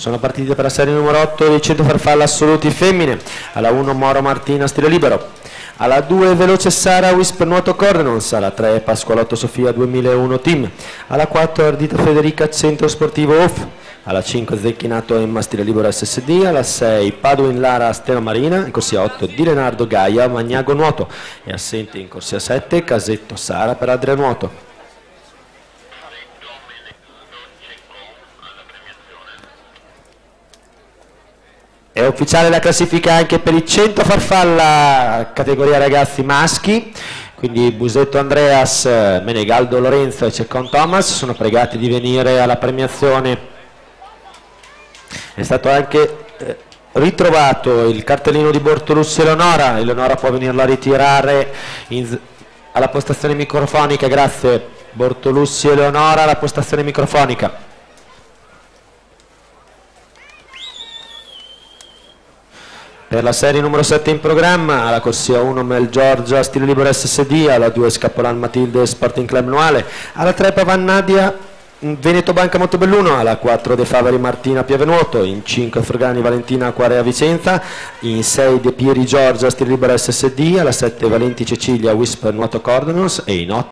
Sono partite per la serie numero 8 dei 100 farfalle assoluti femmine. Alla 1 Moro Martina stile libero, alla 2 Veloce Sara Whisper Nuoto Cordonons, alla 3 Pasqualotto Sofia 2001 Team, alla 4 Ardita Federica Centro Sportivo Off, alla 5 Zecchinato Emma stile libero SSD, alla 6 Paduin Lara Steno Marina, in corsia 8 Di Leonardo Gaia Magnago Nuoto e assente in corsia 7 Casetto Sara per Adria Nuoto. È ufficiale la classifica anche per i 100 farfalla categoria ragazzi maschi, quindi Busetto Andreas, Menegaldo Lorenzo e Ceccon Thomas sono pregati di venire alla premiazione. È stato anche ritrovato il cartellino di Bortolussi Eleonora può venirlo a ritirare alla postazione microfonica, grazie Bortolussi Eleonora alla postazione microfonica. Per la serie numero 7 in programma, alla corsia 1 Mel Giorgia stile libero SSD, alla 2 Scappolan Matilde Sporting Club Noale, alla 3 Pavan Nadia Veneto Banca Montebelluno, alla 4 De Favari Martina Piavenuoto, in 5 Frugani Valentina Acquarea Vicenza, in 6 De Pieri Giorgia stile libero SSD, alla 7 Valenti Cecilia Whisper Nuoto Cordonals e in 8